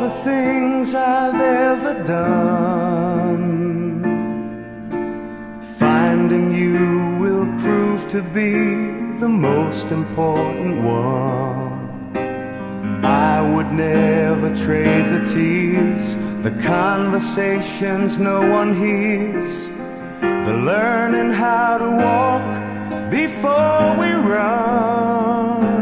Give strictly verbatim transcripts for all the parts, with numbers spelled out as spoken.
the things I've ever done, finding you will prove to be the most important one. I would never trade the tears, the conversations no one hears, the learning how to walk before we run.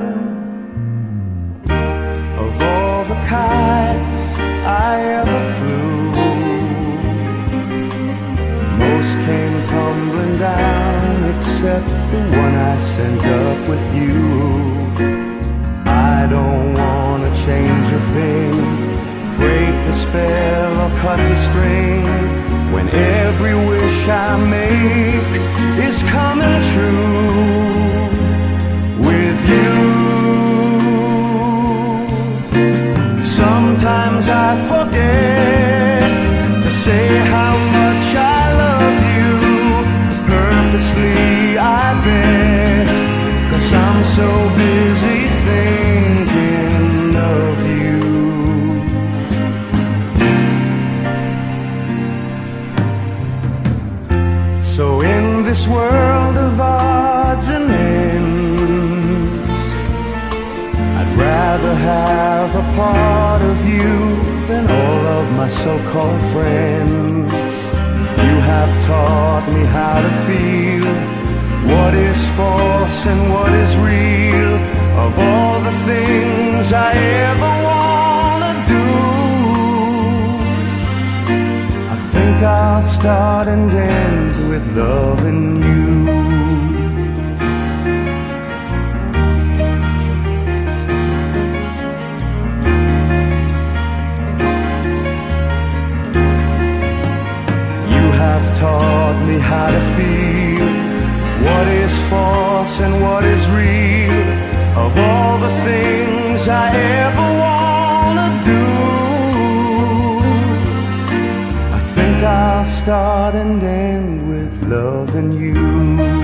Of all the kites I ever flew, most came tumbling down except the one I sent up with you. I don't wanna change a thing, break the spell or cut the string, when every wish I make is coming true with you. Sometimes I forget to say how much I love you, purposely I bet, 'cause I'm so busy thinking of you. So in this world of odds and ends, I'd rather have a part of you than all of my so-called friends. You have taught me how to feel what is false and what is real. Of all the things I ever wanna do, I think I'll start and end with loving you. You have taught me how to feel what is false and what is real. Of all the things I ever wanna do, I think I'll start and end with loving you.